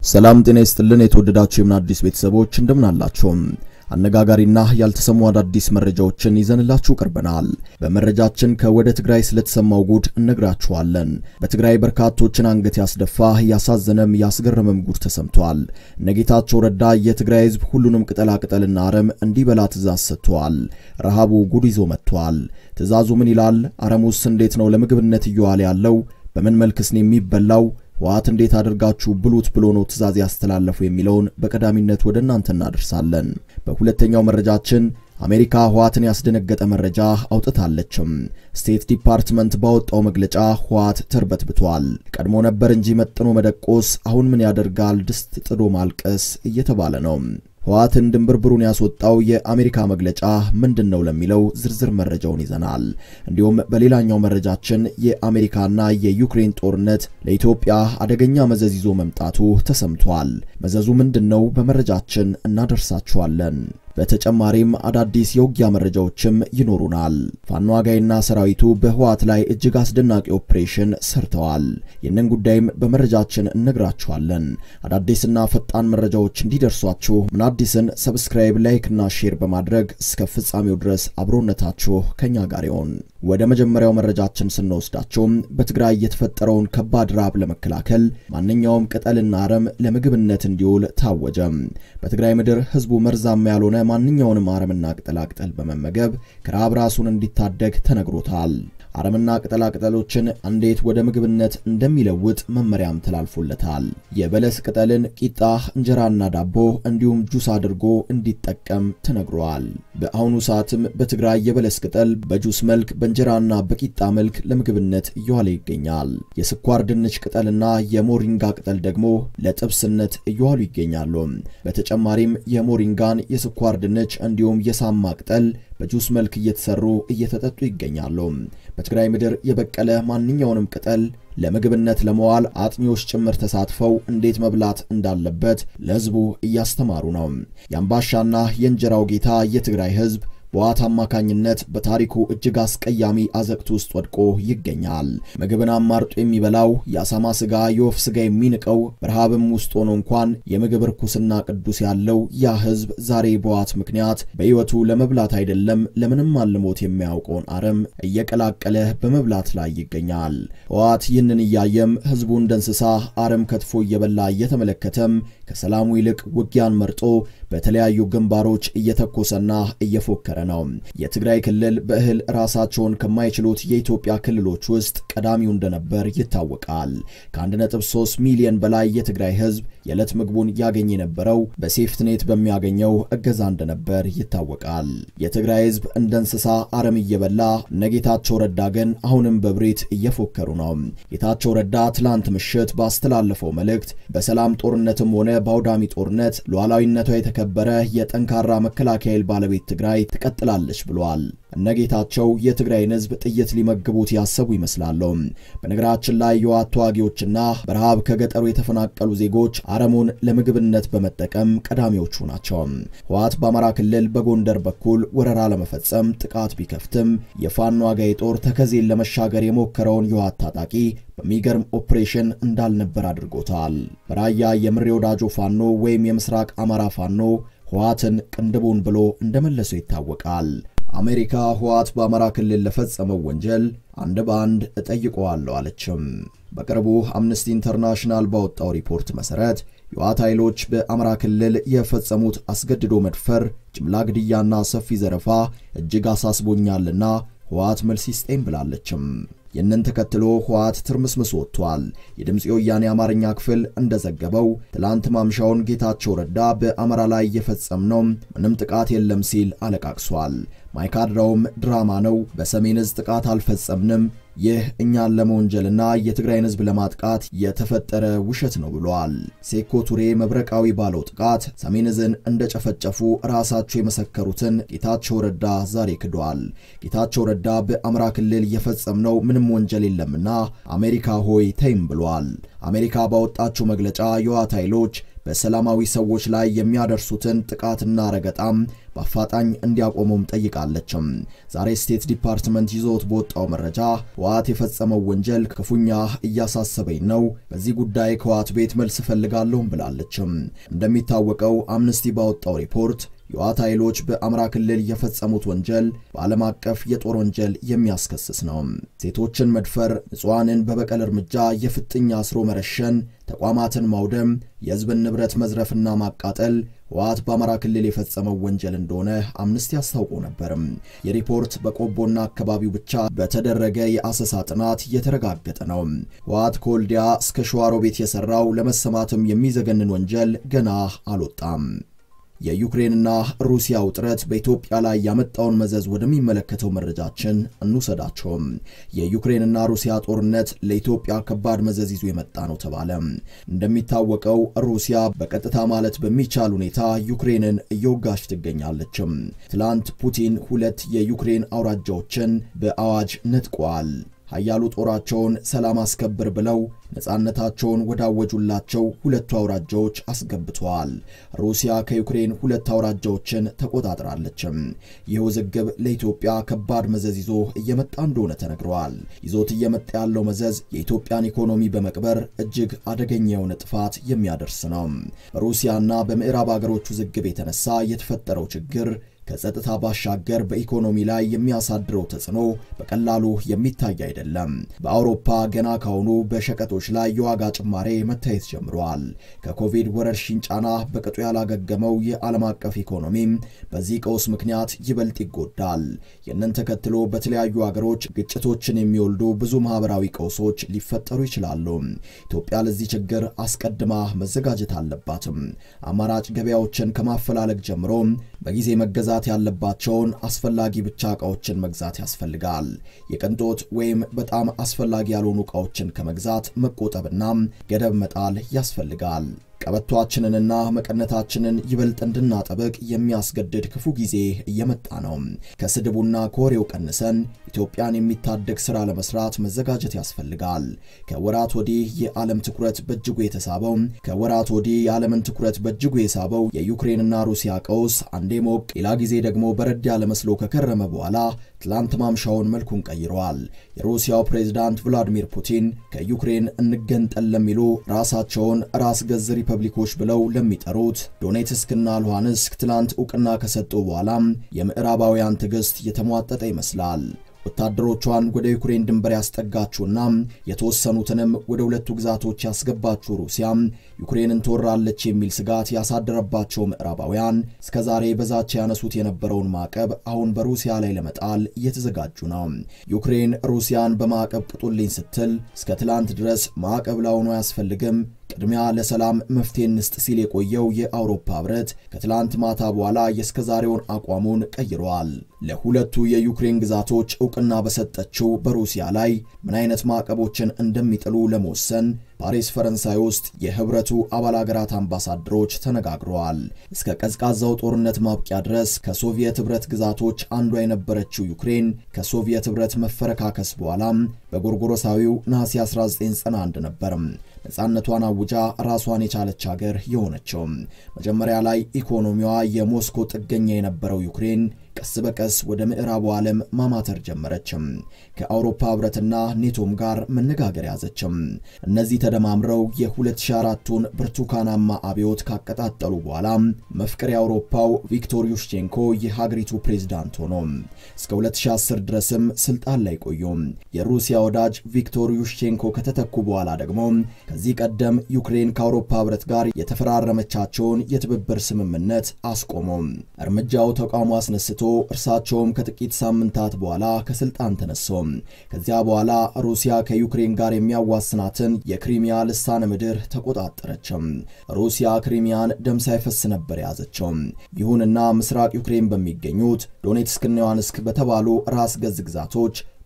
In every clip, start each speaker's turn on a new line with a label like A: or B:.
A: ሰላም ጤና ይስጥልን የተወደዳችሁ የምናዲስ ቤተሰቦች እንደምን አላችሁ? አነጋጋሪና ያልተሰሙ አዳዲስ መረጃዎችን ይዘንላችሁ ቀርበናል። በመረጃችን ከወደ ትግራይ ስለተሰማው ጉድ እነግራችኋለን። በትግራይ በርካቶችን አንገት ያስደፋ ያሳዘነም ያስገረመም ጉድ ተሰምቷል። ነጌታቸው ረዳ የትግራይ ህዝብ ሁሉንም ቅጠላቅጠልና አረም እንዲበላ ትእዛዝ ሰጥቷል። ረሃቡ ጉድ ይዞ መጥቷል። ትእዛዙ ምን ይላል? አረሙስ እንዴት ነው ለምግብነት እየዋለ ያለው? በምን መልክስ ነው የሚበላው? ዋት እንዴት አድርጋችሁ ብሉት ብሎ ነው ትእዛዝ ያስተላለፉ የሚለውን በቀዳሚነት ወደ እናንተ እናደርሳለን። በሁለተኛው መረጃችን አሜሪካ ህዋትን ያስደነገጠ መረጃ አውጥታለችም። ስቴት ዲፓርትመንት ባወጣው መግለጫ ህዋት ተርበትብቷል። ቀድሞ ነበር እንጂ መጥኖ መደቆስ አሁን ምን ያደርጋል ድስት ጥዶ ማልቀስ እየተባለ ነው። ህዋትን ድንብርብሩን ያስወጣው የአሜሪካ መግለጫ ምንድነው ለሚለው ዝርዝር መረጃውን ይዘናል። እንዲሁም በሌላኛው መረጃችን የአሜሪካና የዩክሬን ጦርነት ለኢትዮጵያ አደገኛ መዘዝ ይዞ መምጣቱ ተሰምቷል። መዘዙ ምንድነው? በመረጃችን እናደርሳችኋለን። በተጨማሪም አዳዲስ የውጊያ መረጃዎችም ይኖሩናል። ፋኖ አጋይና ሰራዊቱ በህዋት ላይ እጅግ አስደናቂ ኦፕሬሽን ሰርተዋል። የነን ጉዳይም በመረጃችን እነግራችኋለን። አዳዲስና ፈጣን መረጃዎች እንዲደርሷችሁ ምናዲስን ሰብስክራይብ፣ ላይክ እና ሼር በማድረግ እስከ ፍጻሜው ድረስ አብሮነታችሁ ከኛ ጋር ይሁን። ወደ መጀመሪያው መረጃችን ስንወስዳችሁ በትግራይ የተፈጠረውን ከባድ ራብ ለመከላከል ማንኛውም ቅጠልና አረም ለምግብነት እንዲውል ታወጀ። በትግራይ ምድር ህዝቡ መርዛማ ያልሆነ ማንኛውንም አረምና ቅጠላቅጠል በመመገብ ከራብ ራሱን እንዲታደግ ተነግሮታል። አረምና ቅጠላቅጠሎችን እንዴት ወደ ምግብነት እንደሚለውጥ መመሪያም ተላልፎለታል። የበለስ ቅጠልን ቂጣ፣ እንጀራና ዳቦ እንዲሁም ጁስ አድርጎ እንዲጠቀም ተነግሯል። በአሁኑ ሰዓትም በትግራይ የበለስ ቅጠል በጁስ መልክ በእንጀራና በቂጣ መልክ ለምግብነት እየዋለ ይገኛል። የስኳር ድንች ቅጠልና የሞሪንጋ ቅጠል ደግሞ ለጥብስነት እየዋሉ ይገኛሉ። በተጨማሪም የሞሪንጋን፣ የስኳር ድንች እንዲሁም የሳማ ቅጠል በጁስ መልክ እየተሰሩ እየተጠጡ ይገኛሉ። በትግራይ ምድር የበቀለ ማንኛውንም ቅጠል ለምግብነት ለመዋል አጥኚዎች ጭምር ተሳትፈው እንዴት መብላት እንዳለበት ለህዝቡ እያስተማሩ ነው። የአምባሻና የእንጀራው ጌታ የትግራይ ህዝብ በዋት አማካኝነት በታሪኩ እጅግ አስቀያሚ አዘቅት ውስጥ ወድቆ ይገኛል። ምግብን አማርጦ የሚበላው የአሳማ ስጋ፣ የወፍ ስጋ የሚንቀው በረሃብም ውስጥ ሆኖ እንኳን የምግብ ርኩስና ቅዱስ ያለው ያ ህዝብ ዛሬ በዋት ምክንያት በህይወቱ ለመብላት አይደለም ለምንም አልሞት የሚያውቀውን አረም እየቀላቀለ በመብላት ላይ ይገኛል። ዋት ይህንን እያየም ህዝቡ እንደ እንስሳ አረም ከትፎ እየበላ እየተመለከተም ከሰላሙ ይልቅ ውጊያን መርጦ በተለያዩ ግንባሮች እየተኮሰና እየፎከረ ነው። የትግራይ ክልል በእህል ራሳቸውን ከማይችሉት የኢትዮጵያ ክልሎች ውስጥ ቀዳሚው እንደነበር ይታወቃል። ከ1.3 ሚሊዮን በላይ የትግራይ ህዝብ የዕለት ምግቡን ያገኝ የነበረው በሴፍትኔት በሚያገኘው እገዛ እንደነበር ይታወቃል። የትግራይ ህዝብ እንደ እንስሳ አረም እየበላ ነጌታቸው ረዳ ግን አሁንም በብሬት እየፎከሩ ነው። ጌታቸው ረዳ ትላንት ምሽት ባስተላለፈው መልእክት በሰላም ጦርነትም ሆነ በአውዳሚ ጦርነት ሉዓላዊነቷ የተከበረ የጠንካራ መከላከያ ኃይል ባለቤት ትግራይ ትቀጥላለች ብሏል። እነጌታቸው የትግራይን ህዝብ ጥይት ሊመግቡት ያሰቡ ይመስላል። በነገራችን ላይ የዋት ተዋጊዎችና በረሃብ ከገጠሩ የተፈናቀሉ ዜጎች አረሙን ለምግብነት በመጠቀም ቀዳሚዎቹ ናቸው። ህዋት በአማራ ክልል በጎንደር በኩል ወረራ ለመፈጸም ጥቃት ቢከፍትም የፋኖ አጋይ ጦር ተከዜን ለመሻገር የሞከረውን የዋት ታጣቂ በሚገርም ኦፕሬሽን እንዳልነበር አድርጎታል። በራያ የምሬ ወዳጆ ፋኖ ወይም የምስራቅ አማራ ፋኖ ህዋትን ቅንድቡን ብሎ እንደመለሰው ይታወቃል። አሜሪካ ህዋት በአማራ ክልል ለፈጸመው ወንጀል አንድ ባንድ እጠይቀዋለሁ አለችም። በቅርቡ አምነስቲ ኢንተርናሽናል ባወጣው ሪፖርት መሰረት የህዋት ኃይሎች በአማራ ክልል የፈጸሙት አስገድዶ መድፈር፣ ጅምላ ግድያና ሰፊ ዘረፋ እጅግ አሳስቦኛልና ህዋት መልስ ይስጠኝ ብላለችም። የነን ተከትሎ ህዋት ትርምስምስ ወጥቷል። የድምጽ ወያኔ አማርኛ ክፍል እንደዘገበው ትላንት ማምሻውን ጌታቸው ረዳ በአማራ ላይ የፈጸምነው ምንም ጥቃት የለም ሲል አለቃቅሷል። ማይካድራውም ድራማ ነው፣ በሰሜን ዕዝ ጥቃት አልፈጸምንም፣ ይህ እኛን ለመወንጀልና የትግራይን ህዝብ ለማጥቃት የተፈጠረ ውሸት ነው ብሏል። ሴኮ ቱሬ መብረቃዊ ባለው ጥቃት ሰሜን ዕዝን እንደጨፈጨፉ ራሳቸው የመሰከሩትን ጌታቸው ረዳ ዛሬ ክዷል። ጌታቸው ረዳ በአማራ ክልል የፈጸምነው ምንም ወንጀል የለምና አሜሪካ ሆይ ተይም ብሏል። አሜሪካ ባወጣችው መግለጫ የህዋት ኃይሎች በሰላማዊ ሰዎች ላይ የሚያደርሱትን ጥቃትና ረገጣም በአፋጣኝ እንዲያቆሙም ጠይቃለች። ዛሬ ስቴት ዲፓርትመንት ይዞት በወጣው መረጃ ህወሓት የፈጸመው ወንጀል ክፉኛ እያሳሰበኝ ነው፣ በዚህ ጉዳይ ከህወሓት ቤት መልስ ፈልጋለሁ ብላለች። እንደሚታወቀው አምነስቲ ባወጣው ሪፖርት የህወሓት ኃይሎች በአማራ ክልል የፈጸሙት ወንጀል በዓለም አቀፍ የጦር ወንጀል የሚያስከስስ ነው። ሴቶችን መድፈር፣ ንጹሃንን በበቀል እርምጃ የፍጥኝ አስሮ መረሸን፣ ተቋማትን ማውደም፣ የህዝብን ንብረት መዝረፍና ማቃጠል ህወሓት በአማራ ክልል የፈጸመው ወንጀል እንደሆነ አምነስቲ አስታውቆ ነበር። የሪፖርት በቆቦና አካባቢው ብቻ በተደረገ የአሰሳ ጥናት የተረጋገጠ ነው። ህወሓት ከወልዲያ እስከ ሸዋሮቢት የሰራው ለመሰማትም የሚዘገንን ወንጀል ገና አልወጣም። የዩክሬንና ሩሲያ ውጥረት በኢትዮጵያ ላይ ያመጣውን መዘዝ ወደሚመለከተው መረጃችን እንውሰዳቸው። የዩክሬንና ሩሲያ ጦርነት ለኢትዮጵያ ከባድ መዘዝ ይዞ የመጣ ነው ተባለ። እንደሚታወቀው ሩሲያ በቀጥታ ማለት በሚቻል ሁኔታ ዩክሬንን እየወጋች ትገኛለች። ትላንት ፑቲን 2 የዩክሬን አውራጃዎችን በአዋጅ ነጥቋል። ኃያሉ ጦራቸውን ሰላም አስከብር ብለው ነፃነታቸውን ወዳወጁላቸው 2 አውራጃዎች አስገብተዋል። ሩሲያ ከዩክሬን 2 አውራጃዎችን ተቆጣጥራለች። ይህ ውዝግብ ለኢትዮጵያ ከባድ መዘዝ ይዞ እየመጣ እንደሆነ ተነግሯል። ይዞት እየመጣ ያለው መዘዝ የኢትዮጵያን ኢኮኖሚ በመቅበር እጅግ አደገኛ የሆነ ጥፋት የሚያደርስ ነው። በሩሲያና በምዕራብ ሀገሮች ውዝግብ የተነሳ የተፈጠረው ችግር ከጸጥታ ባሻገር በኢኮኖሚ ላይ የሚያሳድረው ተጽዕኖ በቀላሉ የሚታይ አይደለም። በአውሮፓ ገና ካሁኑ በሸቀጦች ላይ የዋጋ ጭማሬ መታየት ጀምሯል። ከኮቪድ ወረርሽኝ ጫና በቅጡ ያላገገመው የዓለም አቀፍ ኢኮኖሚ በዚህ ቀውስ ምክንያት ይበልጥ ይጎዳል። ይህንን ተከትሎ በተለያዩ ሀገሮች ግጭቶችን የሚወልዱ ብዙ ማህበራዊ ቀውሶች ሊፈጠሩ ይችላሉ። ኢትዮጵያ ለዚህ ችግር አስቀድማ መዘጋጀት አለባት። አማራጭ ገበያዎችን ከማፈላለግ ጀምሮ በጊዜ መገዛት ያለባቸውን አስፈላጊ ብቻ ዕቃዎችን መግዛት ያስፈልጋል። የቅንጦት ወይም በጣም አስፈላጊ ያልሆኑ ዕቃዎችን ከመግዛት መቆጠብና ገደብ መጣል ያስፈልጋል። ቀበቷችንንና መቀነታችንን ይበልጥ እንድናጠብቅ የሚያስገድድ ክፉ ጊዜ እየመጣ ነው። ከስድቡና ኮሬው ቀንሰን ኢትዮጵያን የሚታደግ ሥራ ለመስራት መዘጋጀት ያስፈልጋል። ከወራት ወዲህ የዓለም ትኩረት በእጅጉ የሳበው የዩክሬንና ሩሲያ ቀውስ አንዴ ሞቅ ሌላ ጊዜ ደግሞ በረድ ያለ መስሎ ከከረመ በኋላ ትላንት ማምሻውን መልኩን ቀይሯል። የሩሲያው ፕሬዝዳንት ቭላዲሚር ፑቲን ከዩክሬን እንገንጠል ለሚሉ ራሳቸውን ራስ ገዝ ሪፐብሊኮች ብለው ለሚጠሩት ዶኔትስክና ሉሃንስክ ትላንት ዕውቅና ከሰጡ በኋላ የምዕራባውያን ትዕግስት የተሟጠጠ ይመስላል። ወታደሮቿን ወደ ዩክሬን ድንበር ያስጠጋችውና የተወሰኑትንም ወደ 2 ግዛቶች ያስገባችው ሩሲያ ዩክሬንን ትወራለች የሚል ስጋት ያሳደረባቸው ምዕራባውያን እስከዛሬ በዛቻ ያነሱት የነበረውን ማዕቀብ አሁን በሩሲያ ላይ ለመጣል እየተዘጋጁ ነው። ዩክሬን ሩሲያን በማዕቀብ ቅጡልኝ ስትል እስከ ትላንት ድረስ ማዕቀብ ላውኖ ያስፈልግም ቅድሚያ ለሰላም መፍትሄ እንስጥ ሲል የቆየው የአውሮፓ ህብረት ከትላንት ማታ በኋላ የስከዛሬውን አቋሙን ቀይሯል። ለሁለቱ የዩክሬን ግዛቶች ዕውቅና በሰጠችው በሩሲያ ላይ ምን አይነት ማዕቀቦችን እንደሚጥሉ ለመወሰን ፓሪስ ፈረንሳይ ውስጥ የህብረቱ አባል ሀገራት አምባሳደሮች ተነጋግረዋል። እስከ ቀዝቃዛው ጦርነት ማብቂያ ድረስ ከሶቪየት ህብረት ግዛቶች አንዷ የነበረችው ዩክሬን ከሶቪየት ህብረት መፈረካከስ በኋላ በጎርጎሮሳዊው ነሐሴ 1991 ነበር ነፃነቷን አውጃ ራሷን የቻለች ሀገር የሆነችው። መጀመሪያ ላይ ኢኮኖሚዋ የሞስኮ ጥገኛ የነበረው ዩክሬን ቀስ በቀስ ወደ ምዕራቡ ዓለም ማማተር ጀመረች። ከአውሮፓ ህብረትና ኔቶም ጋር መነጋገር ያዘች። እነዚህ ተደማምረው የ2004ቱን ብርቱካናማ አብዮት ካቀጣጠሉ በኋላ መፍቅር የአውሮፓው ቪክቶር ዩሽቼንኮ የሀገሪቱ ፕሬዝዳንት ሆኖ እስከ 2010 ድረስም ስልጣን ላይ ቆዩ። የሩሲያ ወዳጅ ቪክቶር ዩሽቼንኮ ከተተኩ በኋላ ደግሞ ከዚህ ቀደም ዩክሬን ከአውሮፓ ህብረት ጋር የተፈራረመቻቸውን የትብብር ስምምነት አስቆሙ። እርምጃው ተቃውሞ አስነስቶ እርሳቸውም ከጥቂት ሳምንታት በኋላ ከስልጣን ተነሱ። ከዚያ በኋላ ሩሲያ ከዩክሬን ጋር የሚያዋስናትን የክሪሚያ ልሳነ ምድር ተቆጣጠረች። ሩሲያ ክሪሚያን ደም ሳይፈስ ነበር ያዘችው። ይሁንና ምስራቅ ዩክሬን በሚገኙት ዶኔትስክና ሉሃንስክ በተባሉ ራስ ገዝ ግዛቶች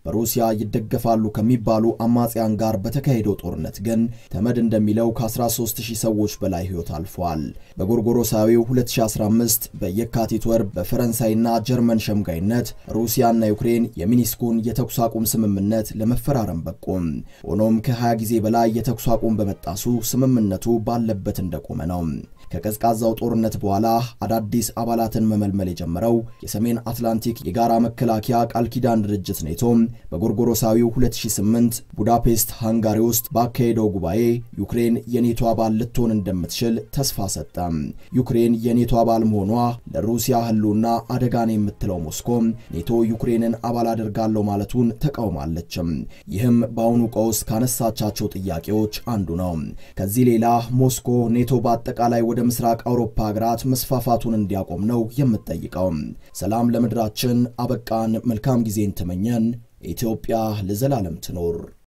A: በሩሲያ ይደገፋሉ ከሚባሉ አማጽያን ጋር በተካሄደው ጦርነት ግን ተመድ እንደሚለው ከ13000 ሰዎች በላይ ህይወት አልፏል። በጎርጎሮሳዊው 2015 በየካቲት ወር በፈረንሳይና ጀርመን ሸምጋይነት ሩሲያና ዩክሬን የሚኒስኩን የተኩስ አቁም ስምምነት ለመፈራረም በቁም። ሆኖም ከ20 ጊዜ በላይ የተኩስ አቁም በመጣሱ ስምምነቱ ባለበት እንደቆመ ነው። ከቀዝቃዛው ጦርነት በኋላ አዳዲስ አባላትን መመልመል የጀመረው የሰሜን አትላንቲክ የጋራ መከላከያ ቃል ኪዳን ድርጅት ኔቶ በጎርጎሮሳዊው 2008 ቡዳፔስት ሃንጋሪ ውስጥ ባካሄደው ጉባኤ ዩክሬን የኔቶ አባል ልትሆን እንደምትችል ተስፋ ሰጠ። ዩክሬን የኔቶ አባል መሆኗ ለሩሲያ ህልውና አደጋን የምትለው ሞስኮ ኔቶ ዩክሬንን አባል አድርጋለሁ ማለቱን ተቃውማለች። ይህም በአሁኑ ቀውስ ካነሳቻቸው ጥያቄዎች አንዱ ነው። ከዚህ ሌላ ሞስኮ ኔቶ በአጠቃላይ ወደ ምስራቅ አውሮፓ ሀገራት መስፋፋቱን እንዲያቆም ነው የምትጠይቀው። ሰላም ለምድራችን አበቃን። መልካም ጊዜን ተመኘን። ኢትዮጵያ ለዘላለም ትኖር።